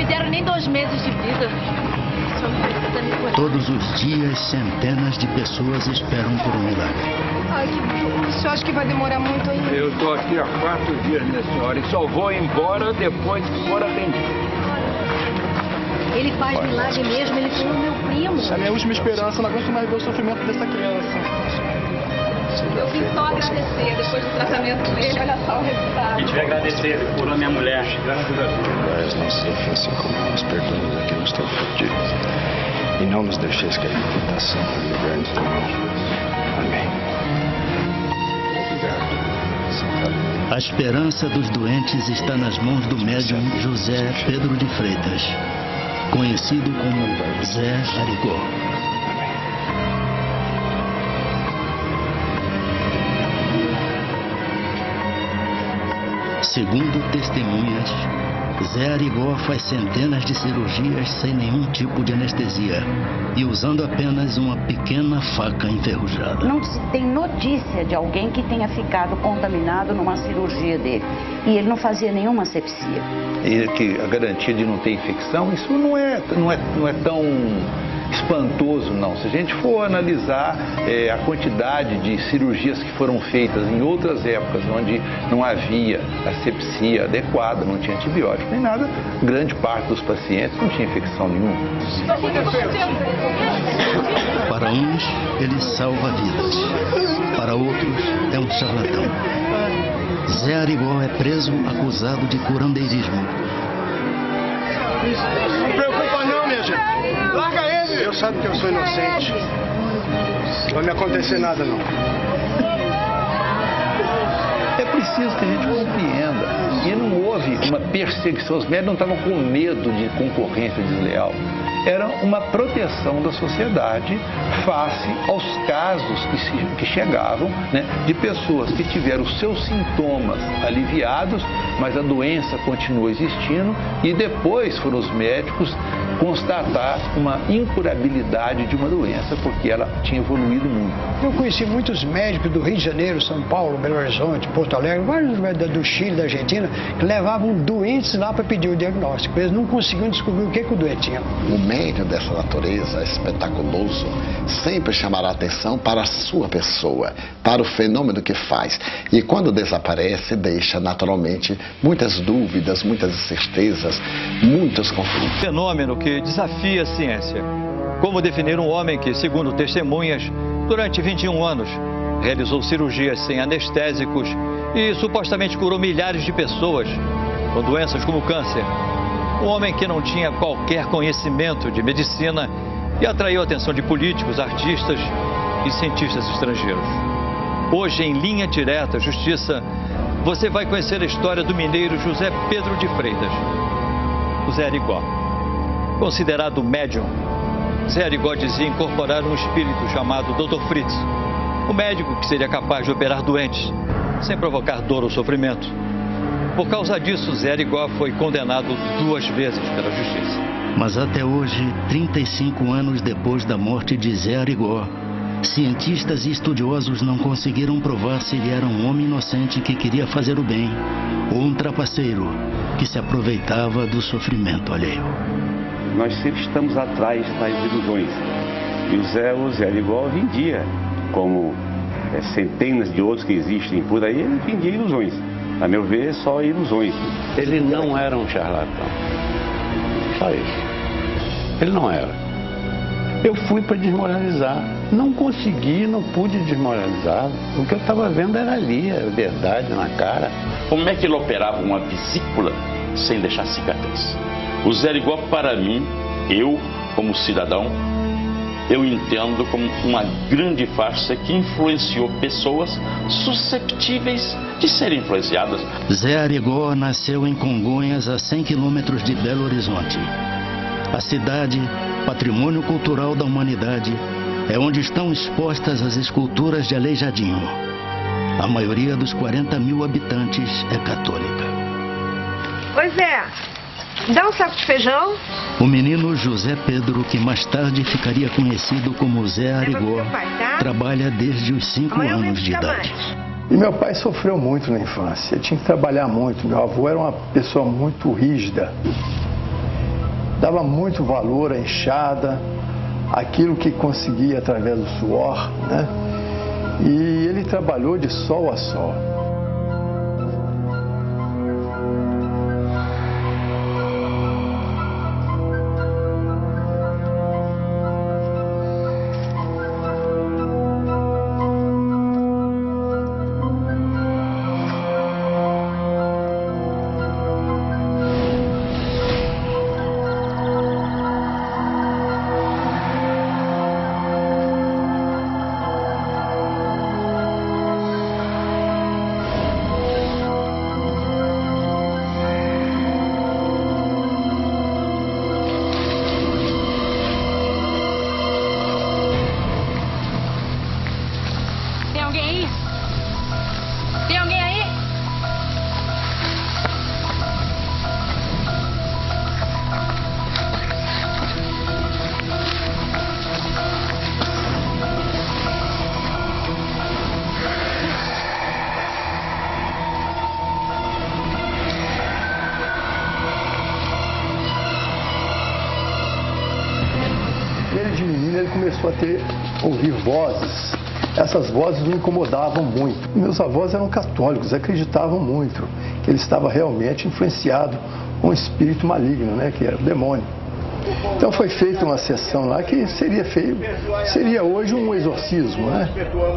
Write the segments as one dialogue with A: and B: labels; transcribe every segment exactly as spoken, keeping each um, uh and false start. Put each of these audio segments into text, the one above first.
A: deram nem dois meses de vida. Só não precisa me curar.
B: Todos os dias, centenas de pessoas esperam por um milagre.
C: Ai, o senhor acha que vai demorar muito ainda?
D: Eu estou aqui há quatro dias, minha senhora, e só vou embora depois que for atendido.
A: Ele faz milagre mesmo, ele foi o meu primo.
E: Essa é a minha última esperança, não aguento mais ver o sofrimento dessa criança.
C: Eu vim só agradecer, depois do tratamento dele, olha só o resultado.
F: A gente vai agradecer, ele curou a minha mulher.
G: Perdoai as nossas ofensas, como nós perdoamos a quem nos tem ofendido. E não nos deixeis cair em tentação, mas livrai-nos do mal. Amém. Obrigado, Santa.
B: A esperança dos doentes está nas mãos do médium José Pedro de Freitas, conhecido como Zé Arigó. Segundo testemunhas, Zé Arigó faz centenas de cirurgias sem nenhum tipo de anestesia e usando apenas uma pequena faca enferrujada.
H: Não se tem notícia de alguém que tenha ficado contaminado numa cirurgia dele. E ele não fazia nenhuma asepsia.
I: E que a garantia de não ter infecção, isso não é, não é, não é tão espantoso, não. Se a gente for analisar é, a quantidade de cirurgias que foram feitas em outras épocas, onde não havia asepsia adequada, não tinha antibiótico nem nada, grande parte dos pacientes não tinha infecção nenhuma.
B: Para uns, ele salva vidas. Para outros, é um charlatão. Zé Arigó é preso acusado de curandeirismo.
E: Não preocupa não, minha gente. Larga ele. Deus sabe que eu sou inocente. Não vai me acontecer nada, não.
I: É preciso que a gente compreenda. E não houve uma perseguição. Os médicos não estavam com medo de concorrência desleal. Era uma proteção da sociedade face aos casos que, se, que chegavam, né, de pessoas que tiveram seus sintomas aliviados, mas a doença continua existindo e depois foram os médicos constatar uma incurabilidade de uma doença porque ela tinha evoluído muito.
J: Eu conheci muitos médicos do Rio de Janeiro, São Paulo, Belo Horizonte, Porto Alegre, vários médicos do Chile, da Argentina, que levavam doentes lá para pedir o diagnóstico. Eles não conseguiam descobrir o que, que o doente tinha.
G: O médium dessa natureza espetaculoso sempre chamará atenção para a sua pessoa, para o fenômeno que faz. E quando desaparece, deixa naturalmente muitas dúvidas, muitas incertezas, muitos conflitos.
K: Fenômeno que desafia a ciência. Como definir um homem que, segundo testemunhas, durante vinte e um anos, realizou cirurgias sem anestésicos e supostamente curou milhares de pessoas com doenças como câncer. Um homem que não tinha qualquer conhecimento de medicina e atraiu a atenção de políticos, artistas e cientistas estrangeiros. Hoje, em Linha Direta Justiça, você vai conhecer a história do mineiro José Pedro de Freitas, o Zé Arigó. Considerado médium, Zé Arigó dizia incorporar um espírito chamado doutor Fritz, o médico que seria capaz de operar doentes, sem provocar dor ou sofrimento. Por causa disso, Zé Arigó foi condenado duas vezes pela justiça.
B: Mas até hoje, trinta e cinco anos depois da morte de Zé Arigó, cientistas e estudiosos não conseguiram provar se ele era um homem inocente que queria fazer o bem ou um trapaceiro que se aproveitava do sofrimento alheio.
F: Nós sempre estamos atrás das ilusões. E o Zé, o Zé Arigó vendia, como é, centenas de outros que existem por aí, ele vendia ilusões. A meu ver, só ilusões.
L: Ele não era um charlatão. Só isso. Ele não era. Eu fui para desmoralizar. Não consegui, não pude desmoralizar. O que eu estava vendo era ali, a verdade na cara.
M: Como é que ele operava uma vesícula sem deixar cicatriz? O Zé Arigó, para mim, eu, como cidadão, eu entendo como uma grande farsa que influenciou pessoas susceptíveis de serem influenciadas.
B: Zé Arigó nasceu em Congonhas, a cem quilômetros de Belo Horizonte. A cidade, patrimônio cultural da humanidade, é onde estão expostas as esculturas de Aleijadinho. A maioria dos quarenta mil habitantes é católica.
C: Oi, Zé. Dá um saco de feijão.
B: O menino José Pedro, que mais tarde ficaria conhecido como Zé Arigó, trabalha desde os cinco anos de idade.
J: E meu pai sofreu muito na infância, tinha que trabalhar muito. Meu avô era uma pessoa muito rígida.
I: dava muito valor à enxada, aquilo que conseguia através do suor, né? E ele trabalhou de sol a sol. Ele começou a ter, ouvir vozes. Essas vozes o incomodavam muito. Meus avós eram católicos, acreditavam muito que ele estava realmente influenciado com um espírito maligno, né, que era o demônio. Então foi feita uma sessão lá que seria feio, seria hoje um exorcismo, né?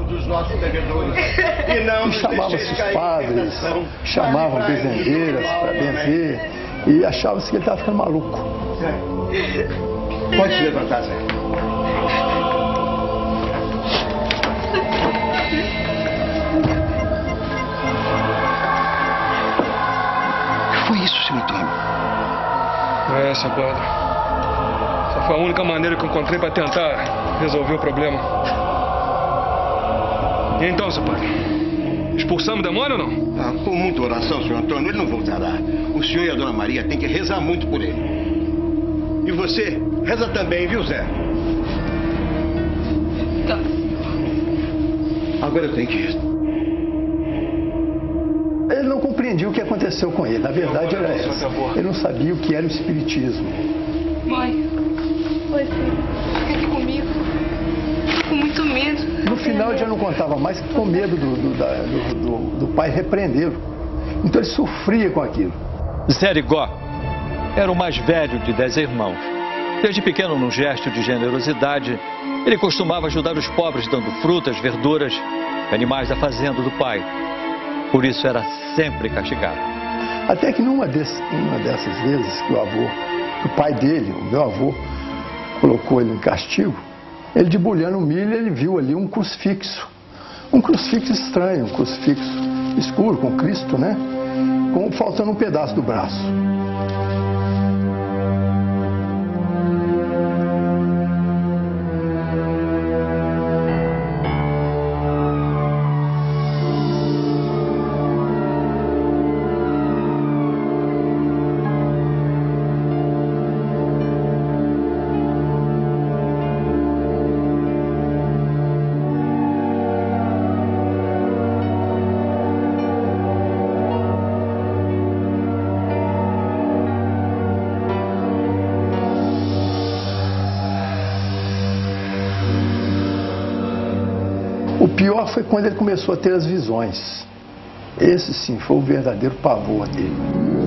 I: E chamavam-se os padres, chamavam benzendeiras para benzer e achavam-se que ele estava ficando maluco.
E: Pode se levantar, Zé.
N: O que foi isso, senhor Antônio?
O: É, seu padre. Essa foi a única maneira que eu encontrei para tentar resolver o problema. E então, seu padre? Expulsamos o demônio ou não?
E: Ah, com muita oração, senhor Antônio, ele não voltará. O senhor e a dona Maria têm que rezar muito por ele. E você, reza também, viu, Zé?
C: Tá.
E: Agora eu tenho que ir.
I: Ele não compreendia o que aconteceu com ele. Na verdade, era essa. Ele não sabia o que era o espiritismo.
C: Mãe, oi, filho. Fica aqui comigo. Tô com muito medo.
I: No final, ele já não contava mais com medo do, do, da, do, do, do pai repreendê-lo. Então, ele sofria com aquilo.
K: Zé Arigó era o mais velho de dez irmãos. Desde pequeno, num gesto de generosidade, ele costumava ajudar os pobres dando frutas, verduras, animais da fazenda do pai. Por isso era sempre castigado.
I: Até que numa desse, uma dessas vezes que o avô, o pai dele, o meu avô, colocou ele em castigo, ele debulhando o milho, ele viu ali um crucifixo. Um crucifixo estranho, um crucifixo escuro, com Cristo, né? Com, faltando um pedaço do braço. O pior foi quando ele começou a ter as visões. Esse sim foi o verdadeiro pavor dele.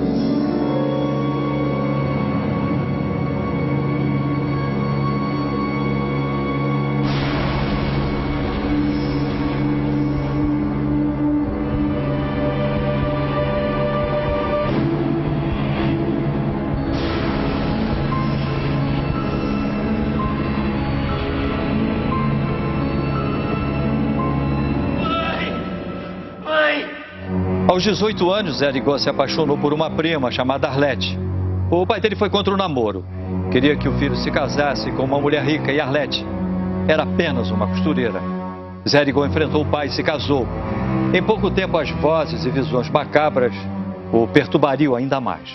K: Aos dezoito anos, Zé Arigó se apaixonou por uma prima chamada Arlete. O pai dele foi contra o namoro. Queria que o filho se casasse com uma mulher rica e Arlete era apenas uma costureira. Zé Arigó enfrentou o pai e se casou. Em pouco tempo, as vozes e visões macabras o perturbariam ainda mais.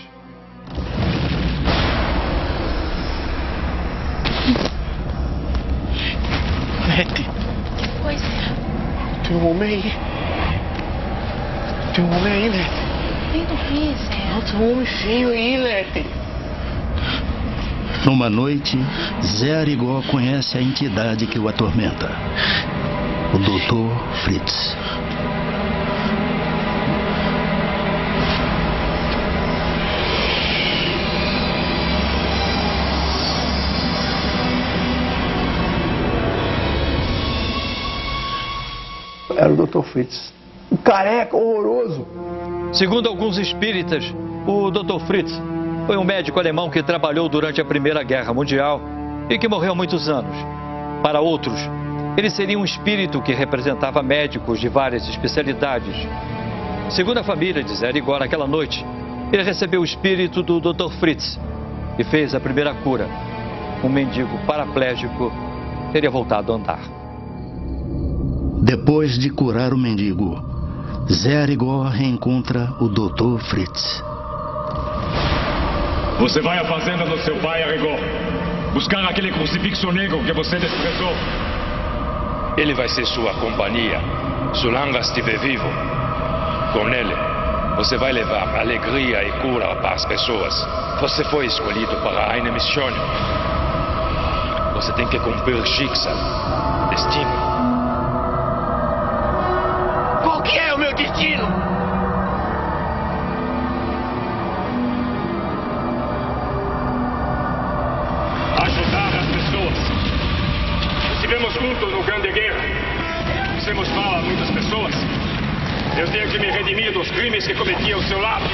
N: Arlete.
C: Pois é.
N: Tem um homem aí. Tem um homem aí, Lete.
C: Vem do que, Zé?
N: Não, tem um homem feio aí, Lete.
B: Numa noite, Zé Arigó conhece a entidade que o atormenta, o doutor Fritz.
I: Era o doutor Fritz, um careca horroroso.
K: Segundo alguns espíritas, o doutor Fritz foi um médico alemão que trabalhou durante a Primeira Guerra Mundial e que morreu há muitos anos. Para outros, ele seria um espírito que representava médicos de várias especialidades. Segundo a família de Zé Arigó, naquela noite, ele recebeu o espírito do doutor Fritz e fez a primeira cura. Um mendigo paraplégico teria voltado a andar.
B: Depois de curar o mendigo, Zé Arigó reencontra o doutor Fritz.
P: Você vai à fazenda do seu pai, Arigó, buscar aquele crucifixo negro que você desprezou.
Q: Ele vai ser sua companhia, se o Langa estiver vivo. Com ele, você vai levar alegria e cura para as pessoas. Você foi escolhido para uma missão. Você tem que cumprir Schicksal, destino.
R: Qual que é o meu destino?
P: Ajudar as pessoas. Estivemos juntos no Grande Guerra. Fizemos mal a muitas pessoas. Eu tenho que me redimir dos crimes que cometi ao seu lado.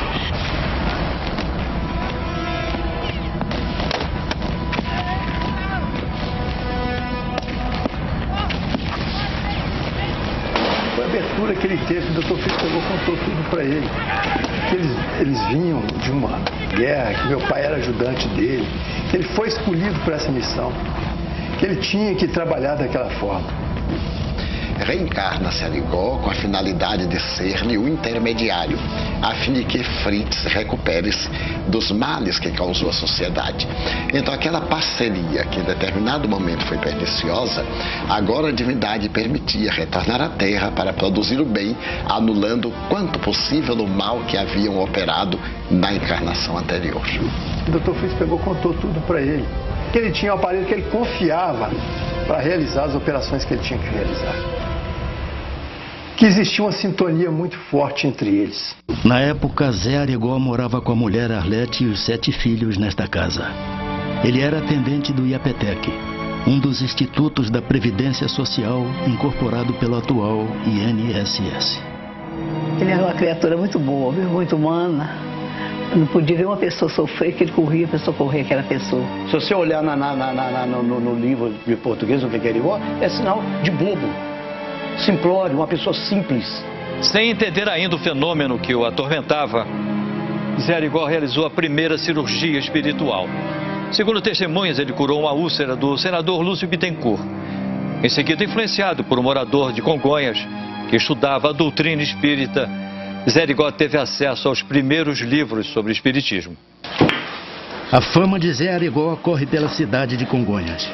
I: A abertura que ele teve, o doutor Fritz pegou, contou tudo para ele. Que eles, eles vinham de uma guerra, que meu pai era ajudante dele, que ele foi escolhido para essa missão, que ele tinha que trabalhar daquela forma.
G: Reencarna-se Arigó com a finalidade de ser-lhe o intermediário, a fim de que Fritz recupere-se dos males que causou à sociedade. Então aquela parceria que em determinado momento foi perniciosa, agora a divindade permitia retornar à Terra para produzir o bem, anulando quanto possível o mal que haviam operado na encarnação anterior.
I: O doutor Fritz pegou, contou tudo para ele, que ele tinha um aparelho que ele confiava para realizar as operações que ele tinha que realizar. Que existia uma sintonia muito forte entre eles.
B: Na época, Zé Arigó morava com a mulher Arlete e os sete filhos nesta casa. Ele era atendente do I A P E T E C, um dos institutos da Previdência Social incorporado pelo atual I N S S.
S: Ele era uma criatura muito boa, muito humana. Não podia ver uma pessoa sofrer, que ele corria, a pessoa corria aquela pessoa.
T: Se você olhar na, na, na, na, no, no livro de português, o que é Arigó, é sinal de bobo, simplório, uma pessoa simples.
K: Sem entender ainda o fenômeno que o atormentava, Zé Arigó realizou a primeira cirurgia espiritual. Segundo testemunhas, ele curou uma úlcera do senador Lúcio Bittencourt. Em seguida, influenciado por um morador de Congonhas que estudava a doutrina espírita, Zé Arigó teve acesso aos primeiros livros sobre espiritismo.
B: A fama de Zé Arigó corre pela cidade de Congonhas.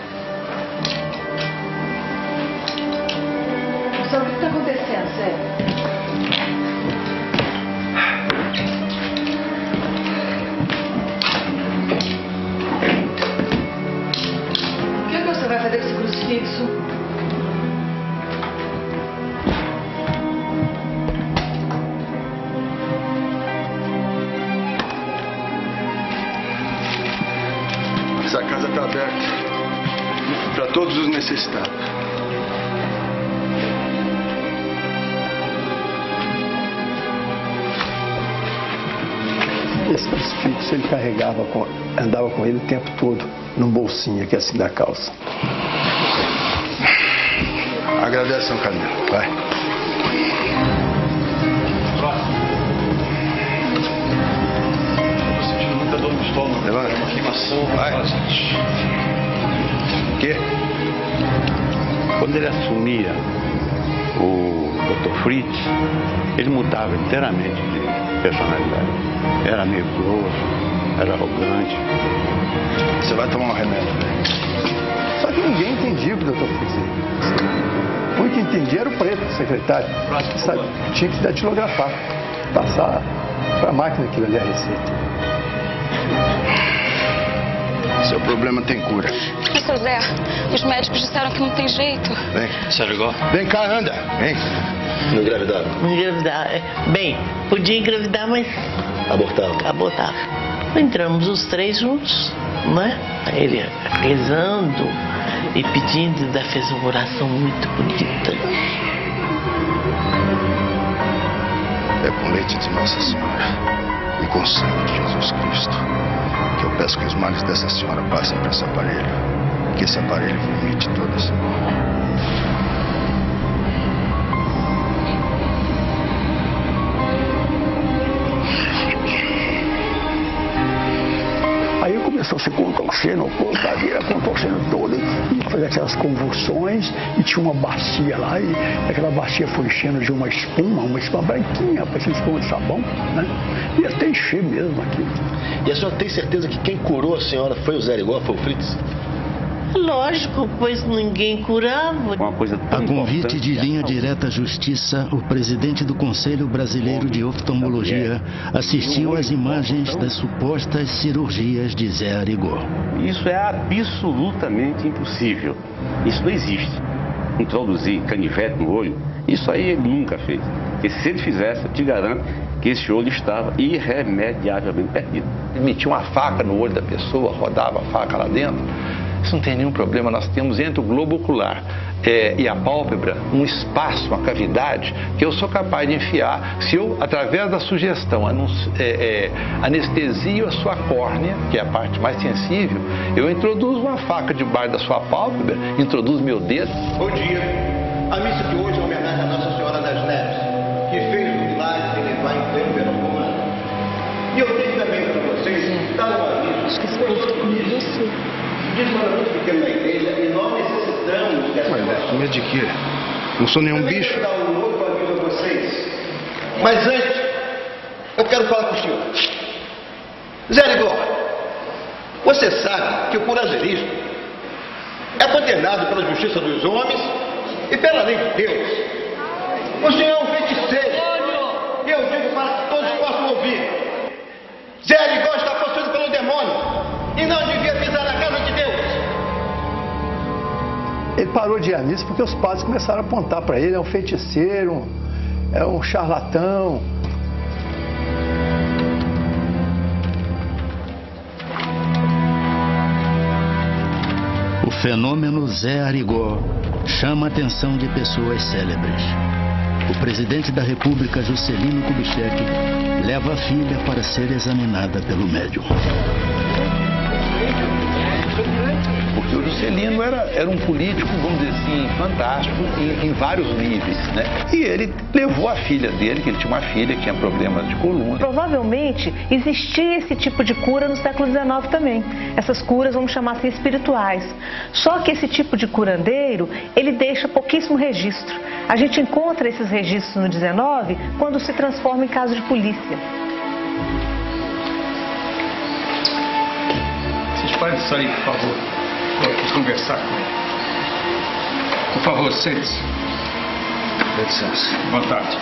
A: O que está acontecendo, Zé? O que, é que você vai fazer com esse crucifixo?
N: Essa casa está aberta para todos os necessitados.
I: Esse crucifixo ele carregava, com, andava com ele o tempo todo, num bolsinho aqui assim da calça.
N: Agradece, São Camilo. Vai.
P: Tô sentindo muita dor no estômago.
N: Levanta.
P: Uma queimação.
N: Vai. O quê?
L: Quando ele assumia o doutor Fritz, ele mudava inteiramente de personalidade. Era meio grosso, era arrogante.
N: Você vai tomar um remédio.
I: Só que ninguém entendia o que o doutor Fritz dizia. O que entendia era o preto, o secretário. Sabe, tinha que datilografar, passar para a máquina aquilo ali, a receita.
N: problema tem cura.
C: Mas, seu Zé, os médicos disseram que não tem jeito.
E: Vem.
M: Sério, igual?
E: Vem cá, anda. Vem. Não engravidava?
U: Engravidar. Bem, podia engravidar, mas...
E: Abortava?
U: Abortava. Entramos os três juntos, né? Ele rezando e pedindo, ainda fez uma oração muito bonita.
N: É com leite de Nossa Senhora e com sangue de Jesus Cristo que eu peço que os males dessa senhora passem para esse aparelho. Que esse aparelho vomite todas.
J: Aí começou a se contorcendo, a cadeira contorcendo toda, e fazia aquelas convulsões, e tinha uma bacia lá, e aquela bacia foi enchendo de uma espuma, uma espuma branquinha, parecendo espuma de sabão, né? E até encher mesmo aqui.
V: E a senhora tem certeza que quem curou a senhora foi o Zé Arigó, foi o Fritz?
U: Lógico, pois ninguém curava.
F: Uma coisa tão
B: A convite
F: importante,
B: de linha direta à Justiça, o presidente do Conselho Brasileiro de Oftalmologia assistiu às imagens das supostas cirurgias de Zé Arigó.
F: Isso é absolutamente impossível. Isso não existe. Introduzir canivete no olho, isso aí ele nunca fez. E se ele fizesse, eu te garanto que esse olho estava irremediavelmente perdido.
I: Ele metia uma faca no olho da pessoa, rodava a faca lá dentro. Isso não tem nenhum problema. Nós temos entre o globo ocular é, e a pálpebra um espaço, uma cavidade que eu sou capaz de enfiar se eu, através da sugestão, anuncio, é, é, anestesio a sua córnea, que é a parte mais sensível, eu introduzo uma faca debaixo da sua pálpebra, introduzo meu dedo.
E: Bom dia. A missa de hoje é uma homenagem a Nossa Senhora das Neves, que fez o milagre de levar em pleno verão romano. E eu tenho também para vocês, dar um aviso. Acho que esse povo isso. Diz para muito pequeno na igreja e nós necessitamos dessa
N: Mas medo de quê? Não sou nenhum
E: Também
N: bicho.
E: quero dar um outro aviso a vocês. Mas antes, eu quero falar com o senhor. Zé Arigó, você sabe que o curanderismo é condenado pela justiça dos homens e pela lei de Deus. O senhor é um feiticeiro. E eu digo para que todos possam ouvir. Zé Arigó está possuído pelo demônio e não devia pisar na casa de Deus.
J: Ele parou de ir à missa porque os padres começaram a apontar para ele, é um feiticeiro, é um charlatão.
B: O fenômeno Zé Arigó chama a atenção de pessoas célebres. O presidente da República, Juscelino Kubitschek, leva a filha para ser examinada pelo médium.
I: Porque o Juscelino era, era um político, vamos dizer assim, fantástico em, em vários níveis, né? E ele levou a filha dele, que ele tinha uma filha que tinha problemas de coluna.
W: Provavelmente existia esse tipo de cura no século dezenove também. Essas curas, vamos chamar assim, espirituais. Só que esse tipo de curandeiro, ele deixa pouquíssimo registro. A gente encontra esses registros no dezenove quando se transforma em caso de polícia.
X: Vocês podem sair, por favor. Vou aqui conversar com ele. Por favor, sente-se. Dê licença. Boa tarde.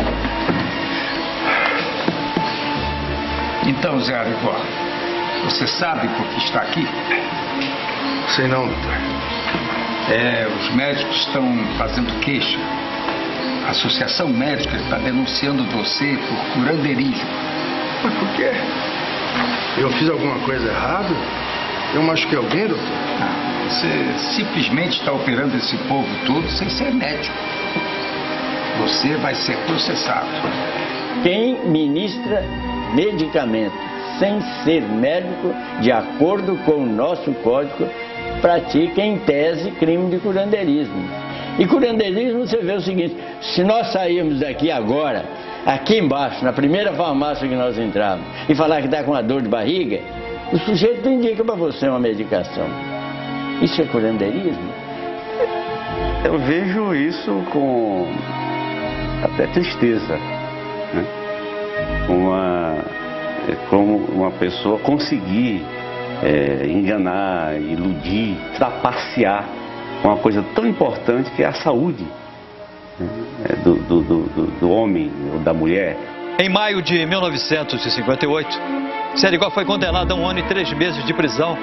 X: Então, Zé Arigó, você sabe por que está aqui?
N: Sei não, doutor.
X: É, os médicos estão fazendo queixa. A Associação Médica está denunciando você por curandeirismo.
N: Mas por quê? Eu fiz alguma coisa errada? Eu machuquei alguém, doutor?
X: Ah, você simplesmente está operando esse povo todo sem ser médico. Você vai ser processado.
Y: Quem ministra medicamento sem ser médico, de acordo com o nosso código, pratica em tese crime de curandeirismo. E curandeirismo, você vê o seguinte: se nós sairmos daqui agora, aqui embaixo, na primeira farmácia que nós entramos, e falar que está com uma dor de barriga, o sujeito indica para você uma medicação. Isso é curandeirismo?
F: Eu vejo isso com até tristeza, né? Uma, como uma pessoa conseguir é, enganar, iludir, trapacear uma coisa tão importante que é a saúde, né? do, do, do, do homem ou da mulher.
K: Em maio de mil novecentos e cinquenta e oito, Zé Arigó foi condenado a um ano e três meses de prisão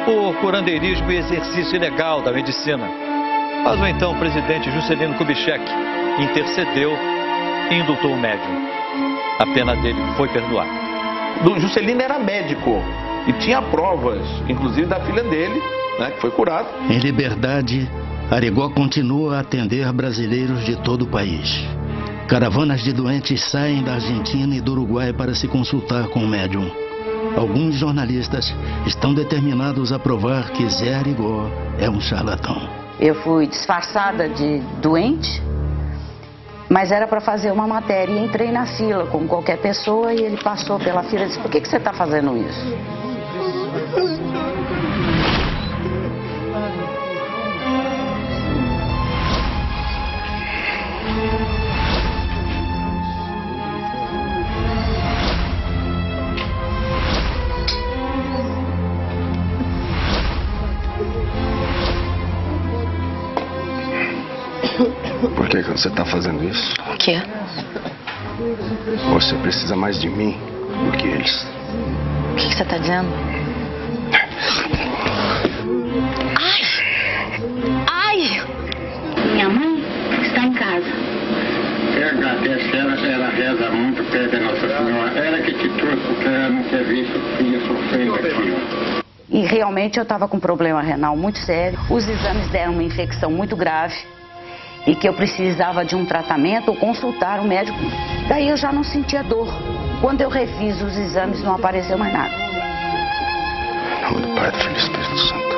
K: por curandeirismo e exercício ilegal da medicina. Mas o então presidente Juscelino Kubitschek intercedeu e indultou o médium. A pena dele foi perdoada.
D: O Juscelino era médico e tinha provas, inclusive da filha dele, né, que foi curada.
B: Em liberdade, Arigó continua a atender brasileiros de todo o país. Caravanas de doentes saem da Argentina e do Uruguai para se consultar com o médium. Alguns jornalistas estão determinados a provar que Zé Arigó é um charlatão.
H: Eu fui disfarçada de doente, mas era para fazer uma matéria e entrei na fila como qualquer pessoa e ele passou pela fila e disse: por que, que você está fazendo isso?
N: Por que, que você está fazendo isso?
C: O quê?
N: Você precisa mais de mim do que eles.
C: O que, que você está dizendo? Ai! Ai!
O: Minha mãe está em casa. Eu agradeço, ela, ela reza muito, pede a Nossa Senhora. Ela que te trouxe, porque ela não quer ver seu filho sofrendo aqui.
H: E realmente eu estava com um problema renal muito sério. Os exames deram uma infecção muito grave e que eu precisava de um tratamento ou consultar o médico. Daí eu já não sentia dor. Quando eu refiz os exames, não apareceu mais nada.
N: Em nome do Pai, do Filho e do Espírito Santo.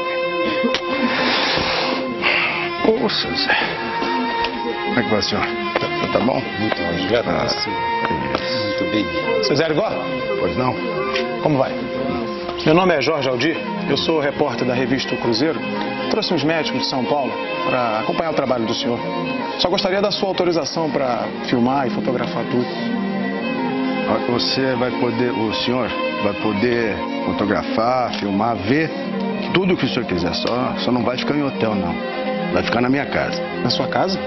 N: Ouça, Zé. Como é que vai, senhor? Tá, tá bom? Muito obrigado. Ah, muito bem.
Q: Seu Zé Arigó?
N: Pois não.
Q: Como vai? Meu nome é Jorge Aldir, eu sou repórter da revista O Cruzeiro. Trouxe uns médicos de São Paulo para acompanhar o trabalho do senhor. Só gostaria da sua autorização para filmar e fotografar tudo.
N: Você vai poder, o senhor vai poder fotografar, filmar, ver tudo o que o senhor quiser. Só, só não vai ficar em hotel, não. Vai ficar na minha casa.
Q: Na sua casa?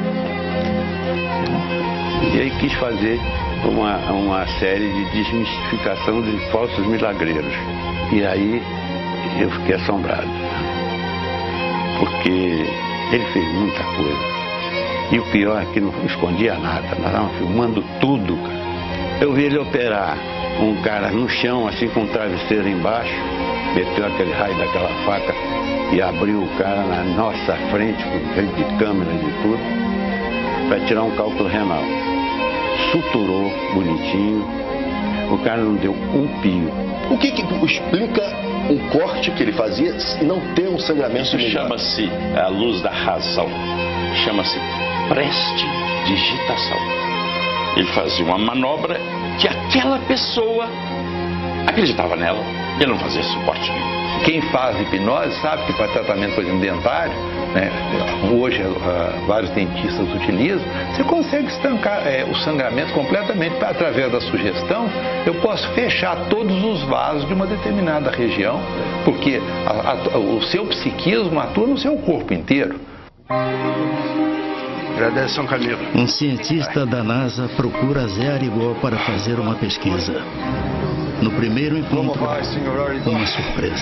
L: E aí quis fazer uma, uma série de desmistificação de falsos milagreiros. E aí eu fiquei assombrado. Porque ele fez muita coisa. E o pior é que não escondia nada. Nós estávamos filmando tudo, cara. Eu vi ele operar um cara no chão, assim, com um travesseiro embaixo. Meteu aquele raio daquela faca e abriu o cara na nossa frente, com frente de câmera e de tudo, para tirar um cálculo renal. Suturou bonitinho. O cara não deu um pio.
V: O que, que explica um corte que ele fazia e não ter um sangramento?
M: Isso chama-se a luz da razão. Chama-se prestidigitação. Ele fazia uma manobra que aquela pessoa acreditava nela. Ele não fazia suporte nenhum.
I: Quem faz hipnose sabe que para tratamento, por exemplo, dentário, né, hoje uh, vários dentistas utilizam, você consegue estancar é, o sangramento completamente através da sugestão. Eu posso fechar todos os vasos de uma determinada região, porque a, a, o seu psiquismo atua no seu corpo inteiro.
N: Agradeço, São Camilo.
B: Um cientista da NASA procura Zé Arigó para fazer uma pesquisa. No primeiro encontro, uma surpresa.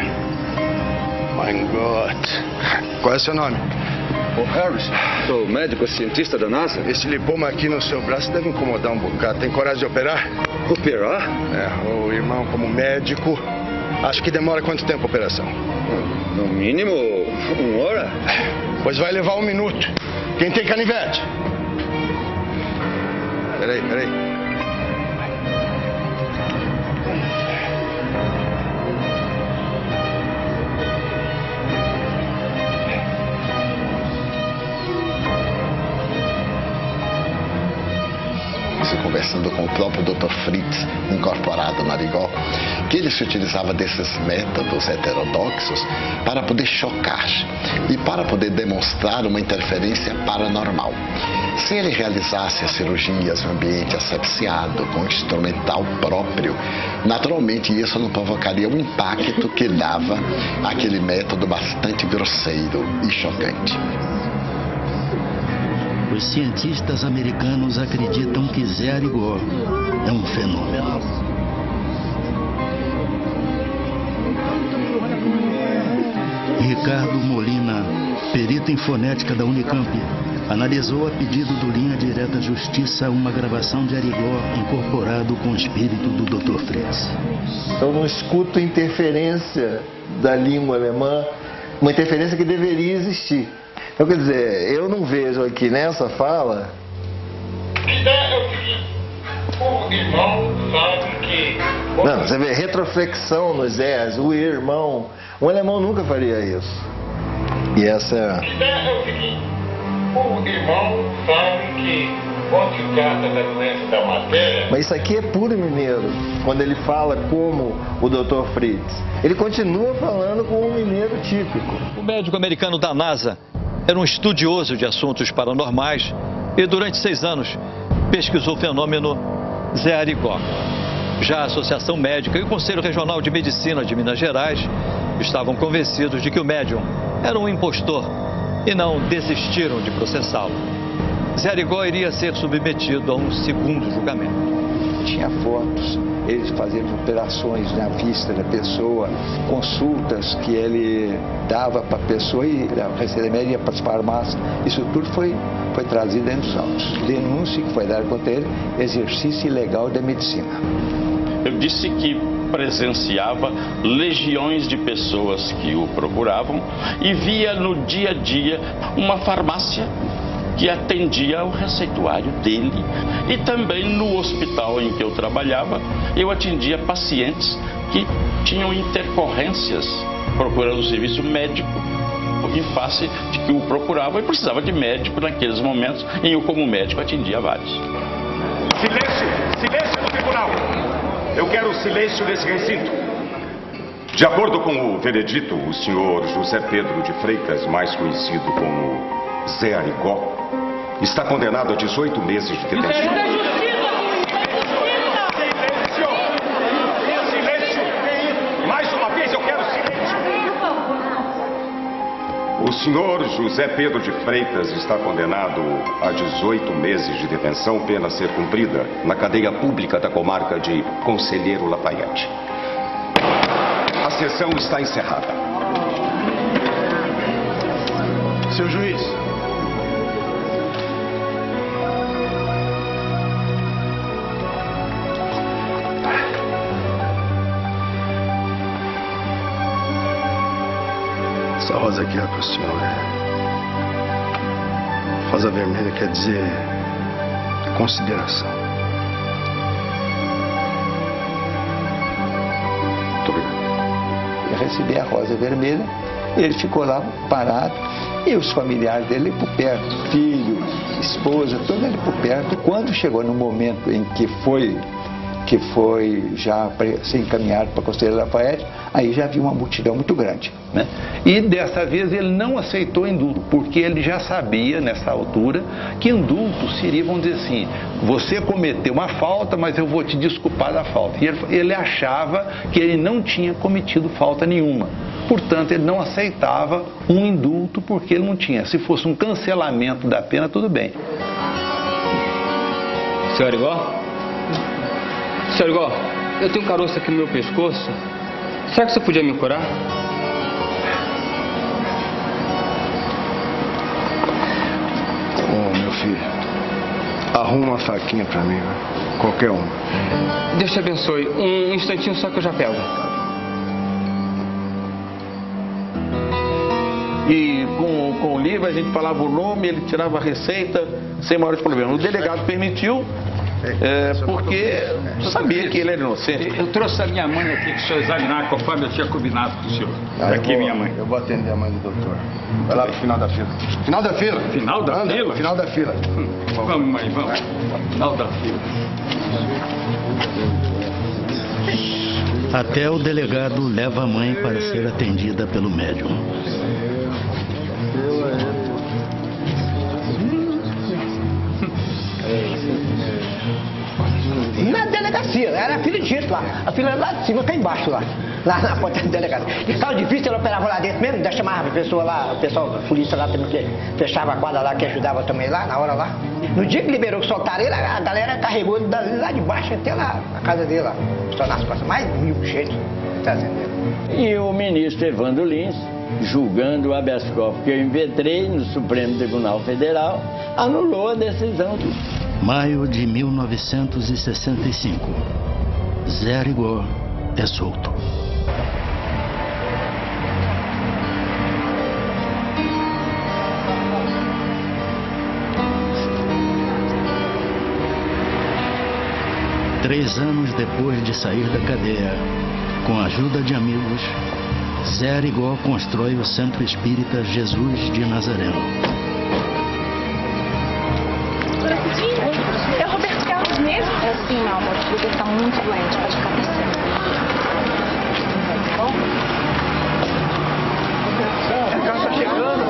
N: My God. Qual é o seu nome?
R: O Harris, sou médico cientista da NASA.
N: Esse lipoma aqui no seu braço deve incomodar um bocado. Tem coragem de operar?
R: Operar?
N: É, o irmão como médico. Acho que demora quanto tempo a operação?
R: No mínimo, uma hora.
N: Pois vai levar um minuto. Quem tem canivete? Peraí, peraí.
G: Conversando com o próprio doutor Fritz, incorporado no Arigó, que ele se utilizava desses métodos heterodoxos para poder chocar e para poder demonstrar uma interferência paranormal. Se ele realizasse as cirurgias no ambiente asepsiado, com instrumental próprio, naturalmente isso não provocaria o impacto que dava aquele método bastante grosseiro e chocante.
B: Os cientistas americanos acreditam que Zé Arigó é um fenômeno. Ricardo Molina, perito em fonética da Unicamp, analisou a pedido do Linha Direta Justiça uma gravação de Arigó incorporado com o espírito do doutor Fritz.
A: Eu não escuto interferência da língua alemã, uma interferência que deveria existir. Então, quer dizer, eu não vejo aqui nessa fala...
O: O irmão sabe que...
A: Não, você vê retroflexão nos Zés, o irmão. Um alemão nunca faria isso. E essa é...
O: O irmão sabe que quando se trata da doença da matéria...
A: Mas isso aqui é puro mineiro, quando ele fala como o doutor Fritz. Ele continua falando como um mineiro típico.
K: O médico americano da NASA era um estudioso de assuntos paranormais e durante seis anos pesquisou o fenômeno Zé Arigó. Já a Associação Médica e o Conselho Regional de Medicina de Minas Gerais estavam convencidos de que o médium era um impostor e não desistiram de processá-lo. Zé Arigó iria ser submetido a um segundo julgamento.
P: Tinha fotos, eles fazendo operações na vista da pessoa, consultas que ele dava para a pessoa e a receita médica ia para as farmácias. Isso tudo foi, foi trazido dentro dos autos. Denúncia que foi dada contra ele, exercício ilegal da medicina.
M: Eu disse que presenciava legiões de pessoas que o procuravam e via no dia a dia uma farmácia que atendia ao receituário dele. E também no hospital em que eu trabalhava, eu atendia pacientes que tinham intercorrências procurando o serviço médico em face de que o procurava e precisava de médico naqueles momentos, e eu como médico atendia vários.
S: Silêncio! Silêncio no tribunal! Eu quero silêncio nesse recinto. De acordo com o veredito, o senhor José Pedro de Freitas, mais conhecido como Zé Arigó, está condenado a dezoito meses de detenção. Silêncio! Silêncio! Mais uma vez eu quero silêncio! O senhor José Pedro de Freitas está condenado a dezoito meses de detenção, pena a ser cumprida na cadeia pública da comarca de Conselheiro Lafayette. A sessão está encerrada.
T: Seu juiz. Essa rosa aqui é para o senhor. Rosa vermelha quer dizer consideração.
P: Muito obrigado. Eu recebi a rosa vermelha, ele ficou lá parado e os familiares dele por perto, filho, esposa, todo ele por perto. Quando chegou no momento em que foi que foi já ser encaminhado para a Conselheiro Lafayette, aí já havia uma multidão muito grande.
I: Né? E dessa vez ele não aceitou indulto, porque ele já sabia, nessa altura, que indulto seria, vamos dizer assim, você cometeu uma falta, mas eu vou te desculpar da falta. E ele, ele achava que ele não tinha cometido falta nenhuma. Portanto, ele não aceitava um indulto porque ele não tinha. Se fosse um cancelamento da pena, tudo bem.
U: Senhor Arigó? Senhor Arigó, eu tenho um caroço aqui no meu pescoço. Será que você podia me curar?
T: Ô, meu filho, arruma uma faquinha pra mim, né? Qualquer uma.
U: Deus te abençoe. Um instantinho só que eu já pego.
D: E com, com o livro a gente falava o nome, ele tirava a receita sem maiores problemas. O delegado permitiu, é, porque sabia que ele era inocente.
X: Eu trouxe a minha mãe aqui para o senhor examinar conforme eu tinha combinado com o senhor.
T: Ah,
X: aqui
T: vou,
X: minha mãe.
T: Eu vou atender a mãe do doutor. Vai lá pro final da fila. Final da fila?
X: Final da
T: Anda,
X: fila?
T: Final da fila.
X: Hum, vamos, mãe, vamos. Final da fila.
B: Até o delegado leva a mãe para ser atendida pelo médium.
Z: Na delegacia, era a fila de gente lá. A fila lá de cima, cá embaixo lá. Lá na porta da delegacia. E ficava difícil, ela operava lá dentro mesmo, ainda chamava a pessoa lá, o pessoal, a polícia lá também, que fechava a quadra lá, que ajudava também lá, na hora lá. No dia que liberou, que soltaram ele, a galera carregou ele lá de baixo até lá, na casa dele lá. Só nas costas, mais mil jeitos trazendo ele.
Y: E o ministro Evandro Lins julgando o habeas corpus que eu impetrei no Supremo Tribunal Federal, anulou a decisão.
B: Maio de mil novecentos e sessenta e cinco. Zé Arigó é solto. Três anos depois de sair da cadeia, com a ajuda de amigos, Zé Arigó constrói o Centro Espírita Jesus de Nazareno.
C: É o Roberto Carlos mesmo? É sim, meu amor. Ele está muito doente, pode ficar pensando. Bom?
I: A casa está chegando,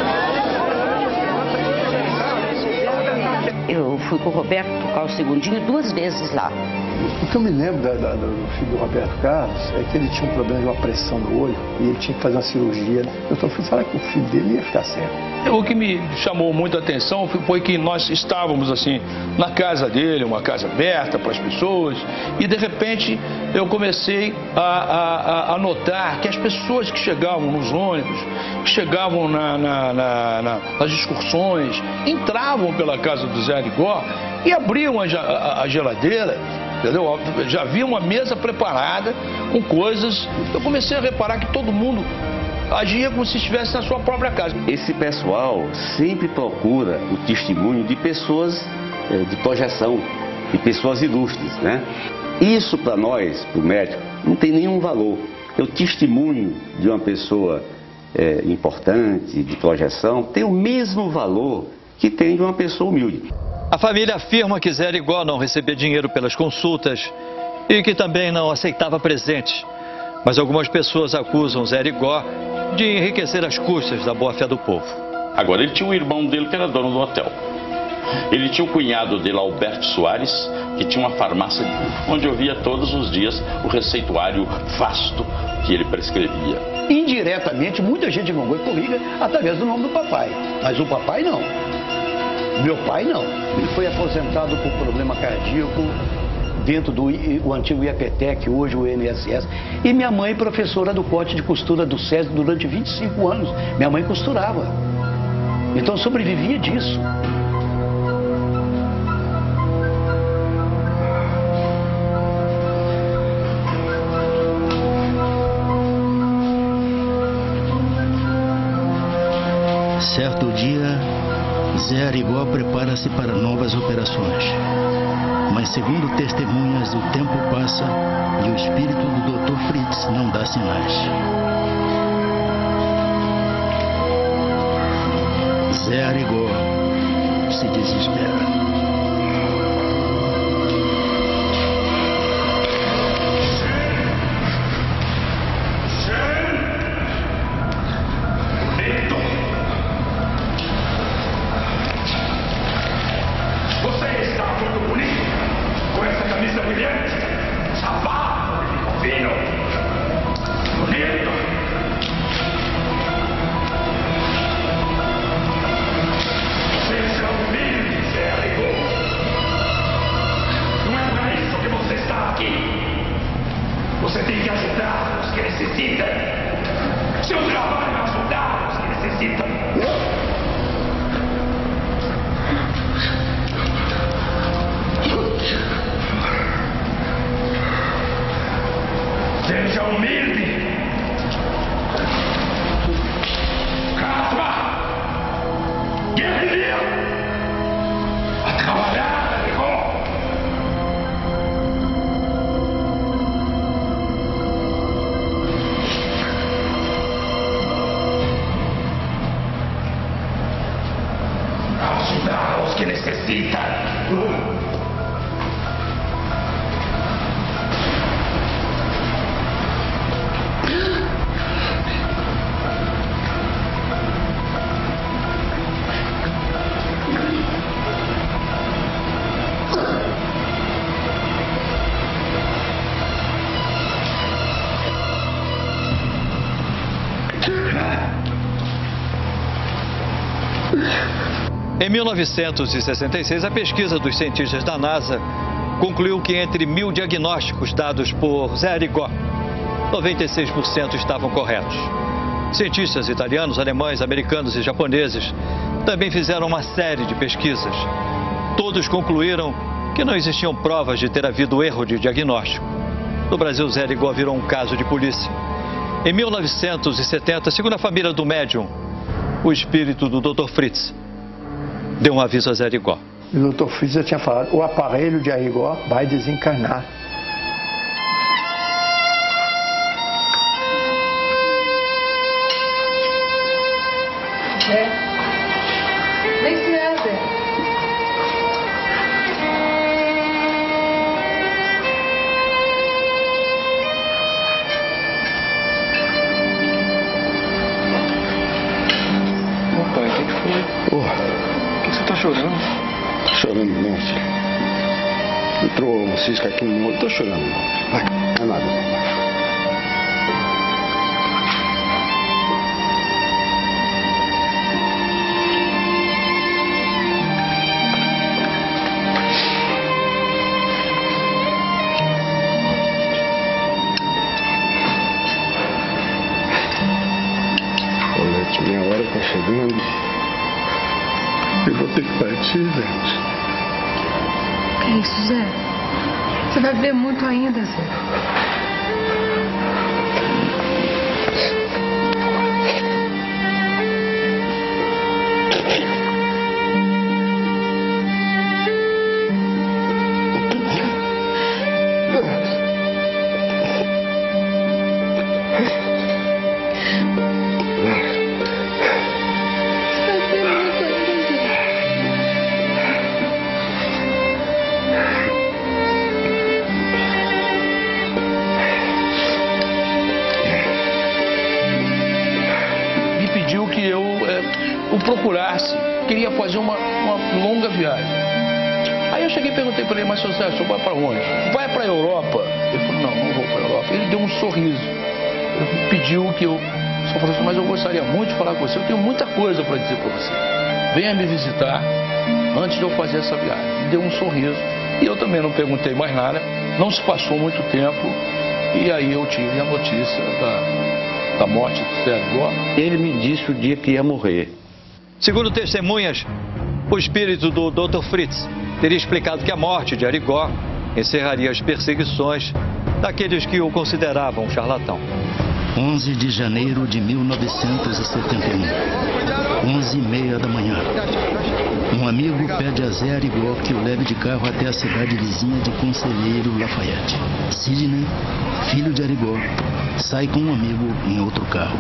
E: Eu fui com o Roberto tocar o segundinho duas vezes lá.
I: O que eu me lembro da, da, do filho do Roberto Carlos é que ele tinha um problema de uma pressão no olho e ele tinha que fazer uma cirurgia. Eu só fui falar que o filho dele ia ficar cego.
F: O que me chamou muita atenção foi que nós estávamos assim na casa dele, uma casa aberta para as pessoas, e de repente eu comecei a, a, a notar que as pessoas que chegavam nos ônibus, que chegavam na, na, na, na, nas excursões, entravam pela casa do Zé Arigó e abriam a, a, a geladeira. Entendeu? Já havia uma mesa preparada com coisas. Eu comecei a reparar que todo mundo agia como se estivesse na sua própria casa.
H: Esse pessoal sempre procura o testemunho de pessoas é, de projeção, de pessoas ilustres, né? Isso para nós, para o médico, não tem nenhum valor. O testemunho de uma pessoa é, importante, de projeção, tem o mesmo valor que tem de uma pessoa humilde.
K: A família afirma que Zé Arigó não recebia dinheiro pelas consultas e que também não aceitava presentes. Mas algumas pessoas acusam Zé Arigó de enriquecer às custas da boa-fé do povo.
M: Agora, ele tinha um irmão dele que era dono do hotel. Ele tinha o cunhado dele, Alberto Soares, que tinha uma farmácia onde eu via todos os dias o receituário vasto que ele prescrevia.
J: Indiretamente, muita gente me ligou comigo através do nome do papai, mas o papai não. Meu pai não. Ele foi aposentado por problema cardíaco dentro do o antigo I A P T E C, hoje o I N S S. E minha mãe, professora do corte de costura do SESI durante vinte e cinco anos. Minha mãe costurava. Então eu sobrevivia disso.
B: Certo dia, Zé Arigó prepara-se para novas operações. Mas, segundo testemunhas, o tempo passa e o espírito do doutor Fritz não dá sinais. Zé Arigó se desespera.
W: Você tem que ajudar os que necessitam. Seu trabalho é ajudar os que necessitam. Seja humilde. Calma. Guerrilha. A trabalhar, amigo. Ajudar os que necessitam.
K: Em mil novecentos e sessenta e seis, a pesquisa dos cientistas da NASA concluiu que entre mil diagnósticos dados por Zé Arigó, noventa e seis por cento estavam corretos. Cientistas italianos, alemães, americanos e japoneses também fizeram uma série de pesquisas. Todos concluíram que não existiam provas de ter havido erro de diagnóstico. No Brasil, Zé Arigó virou um caso de polícia. Em mil novecentos e setenta, segundo a família do médium, o espírito do doutor Fritz deu um aviso a Zé Arigó.
J: O doutor Fritz já tinha falado, o aparelho de Arigó vai desencarnar.
G: Zé, vem se é, Zé.
U: Ô pai, o que, que foi?
T: Porra.
U: Por que você tá chorando?
T: Tô chorando não, filho. Entrou um cisco aqui no olho. Tô chorando não. Vai, não é nada não. Minha hora tá chegando. Eu vou ter que partir, gente.
G: Que isso, Zé? Você vai ver muito ainda, Zé.
F: procurasse, queria fazer uma, uma longa viagem. Aí eu cheguei e perguntei para ele, mas seu Zé, o senhor vai para onde? Vai para a Europa? Ele falou, não, não vou para a Europa. Ele deu um sorriso. Ele pediu que eu... Só falou assim, mas eu gostaria muito de falar com você, eu tenho muita coisa para dizer para você. Venha me visitar antes de eu fazer essa viagem. Ele deu um sorriso. E eu também não perguntei mais nada. Não se passou muito tempo. E aí eu tive a notícia da, da morte do Zé Arigó.
H: Ele me disse o dia que ia morrer.
K: Segundo testemunhas, o espírito do doutor Fritz teria explicado que a morte de Arigó encerraria as perseguições daqueles que o consideravam um charlatão.
B: onze de janeiro de mil novecentos e setenta e um, onze e meia da manhã. Um amigo pede a Zé Arigó que o leve de carro até a cidade vizinha de Conselheiro Lafayette. Sidney, filho de Arigó, sai com um amigo em outro carro.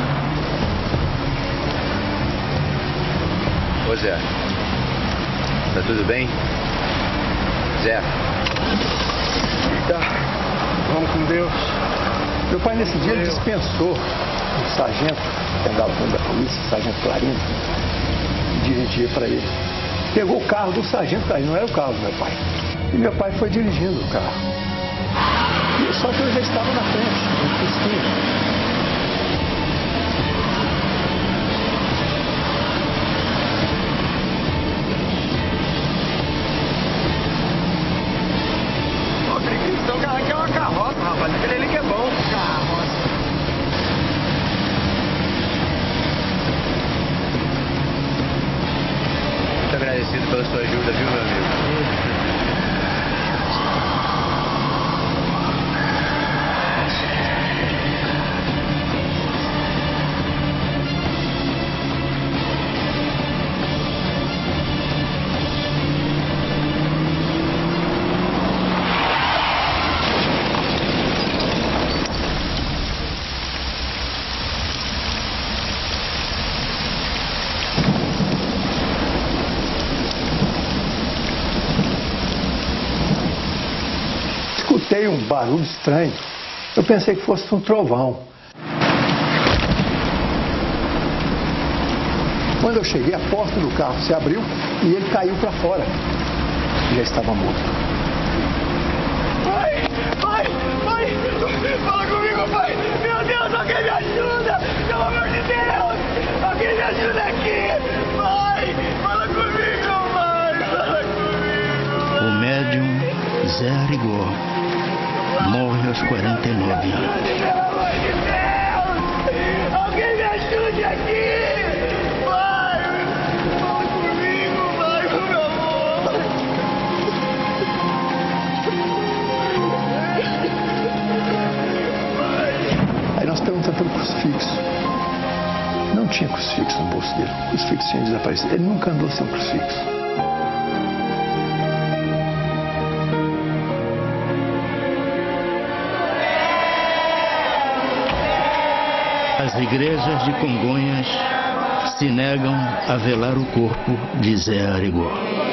L: Ô Zé, tá tudo bem? Zé?
J: Tá, vamos com Deus. Meu pai nesse dia ele dispensou o sargento, que andava dentro da polícia, o sargento Clarindo, e dirigia para ele. Pegou o carro do sargento Clarindo, não era o carro do meu pai. E meu pai foi dirigindo o carro. E, só que eu já estava na frente, no piscina.
L: Agradecido pela sua ajuda, viu, meu amigo?
J: Escutei um barulho estranho. Eu pensei que fosse um trovão. Quando eu cheguei, a porta do carro se abriu e ele caiu para fora. Já estava morto.
W: Pai! Pai! Pai! Fala comigo, pai! Meu Deus, alguém me ajuda! Pelo amor de Deus! Alguém me ajuda aqui! Pai! Fala comigo, pai! Fala comigo!
B: O médium Zé Arigó morre aos quarenta e nove anos.
W: Pelo amor de Deus! Alguém me
P: pelo crucifixo. Não tinha crucifixo no bolso dele. O crucifixo tinha desaparecido. Ele nunca andou sem um crucifixo.
B: As igrejas de Congonhas se negam a velar o corpo de Zé Arigó.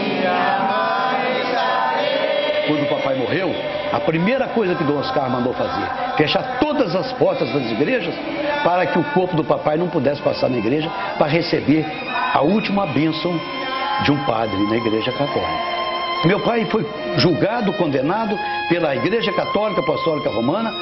J: Quando o papai morreu, a primeira coisa que Dom Oscar mandou fazer, fechar todas as portas das igrejas para que o corpo do papai não pudesse passar na igreja para receber a última bênção de um padre na igreja católica. Meu pai foi julgado, condenado pela Igreja Católica Apostólica Romana.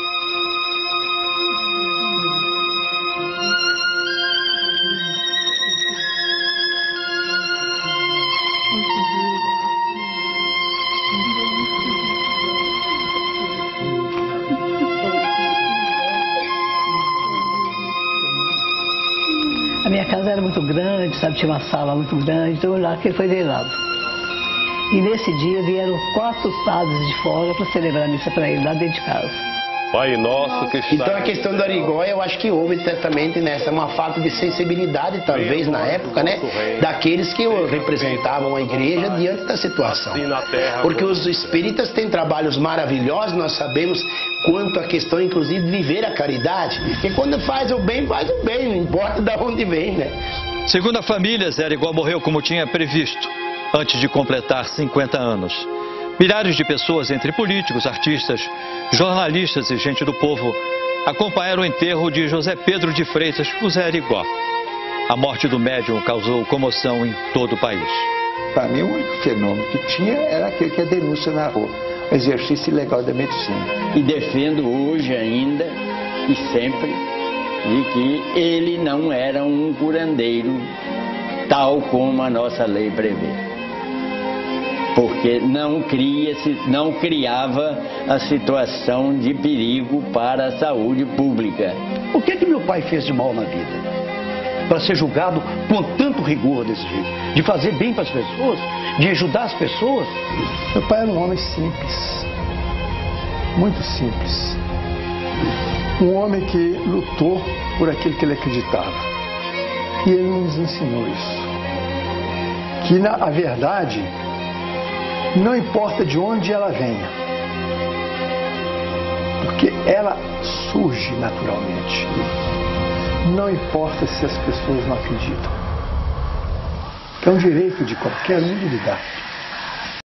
A: A minha casa era muito grande, sabe, tinha uma sala muito grande, então lá que ele foi velado. E nesse dia vieram quatro padres de fora para celebrar a missa para ele, lá dentro de casa.
N: Pai nosso que está...
O: Então a questão do Arigó, eu acho que houve certamente nessa uma falta de sensibilidade, talvez na época, né, daqueles que representavam a igreja diante da situação. Porque os espíritas têm trabalhos maravilhosos, nós sabemos quanto a questão, inclusive, de viver a caridade. Porque quando faz o bem, faz o bem, não importa de onde vem, né?
K: Segundo a família, Zé Arigó morreu como tinha previsto, antes de completar cinquenta anos. Milhares de pessoas, entre políticos, artistas, jornalistas e gente do povo, acompanharam o enterro de José Pedro de Freitas, o Zé Arigó. A morte do médium causou comoção em todo o país.
P: Para mim, o único fenômeno que tinha era aquele que a denúncia na rua, o exercício ilegal da medicina.
Y: E defendo hoje ainda e sempre de que ele não era um curandeiro, tal como a nossa lei prevê. Porque não, cria, não criava a situação de perigo para a saúde pública.
J: O que é que meu pai fez de mal na vida? Para ser julgado com tanto rigor desse jeito? De fazer bem para as pessoas? De ajudar as pessoas?
P: Meu pai era um homem simples. Muito simples. Um homem que lutou por aquilo que ele acreditava. E ele nos ensinou isso. Que, na a verdade... não importa de onde ela venha, porque ela surge naturalmente. Não importa se as pessoas não acreditam. É um direito de qualquer um de lidar.